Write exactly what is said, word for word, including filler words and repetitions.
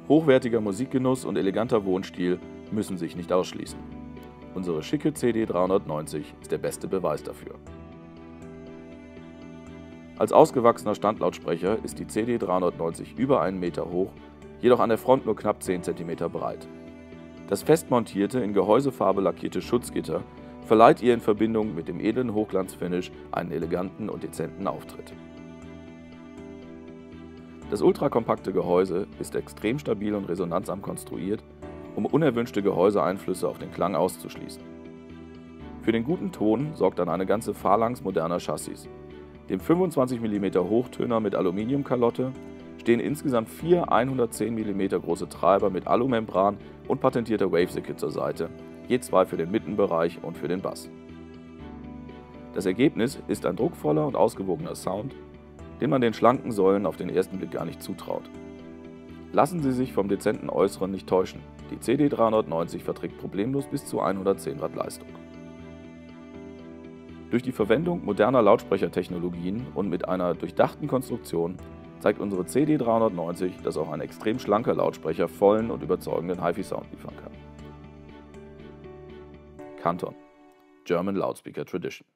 Hochwertiger Musikgenuss und eleganter Wohnstil müssen sich nicht ausschließen. Unsere schicke C D dreihundertneunzig ist der beste Beweis dafür. Als ausgewachsener Standlautsprecher ist die C D dreihundertneunzig über einen Meter hoch, jedoch an der Front nur knapp zehn Zentimeter breit. Das fest montierte, in Gehäusefarbe lackierte Schutzgitter verleiht ihr in Verbindung mit dem edlen Hochglanzfinish einen eleganten und dezenten Auftritt. Das ultrakompakte Gehäuse ist extrem stabil und resonanzarm konstruiert, um unerwünschte Gehäuseeinflüsse auf den Klang auszuschließen. Für den guten Ton sorgt dann eine ganze Phalanx moderner Chassis. Dem fünfundzwanzig Millimeter Hochtöner mit Aluminiumkalotte stehen insgesamt vier hundertzehn Millimeter große Treiber mit Alumembran und patentierter Wavesickle zur Seite, je zwei für den Mittenbereich und für den Bass. Das Ergebnis ist ein druckvoller und ausgewogener Sound, den man den schlanken Säulen auf den ersten Blick gar nicht zutraut. Lassen Sie sich vom dezenten Äußeren nicht täuschen, die C D dreihundertneunzig verträgt problemlos bis zu hundertzehn Watt Leistung. Durch die Verwendung moderner Lautsprechertechnologien und mit einer durchdachten Konstruktion zeigt unsere C D dreihundertneunzig, dass auch ein extrem schlanker Lautsprecher vollen und überzeugenden HiFi-Sound liefern kann. Canton, German Loudspeaker Tradition.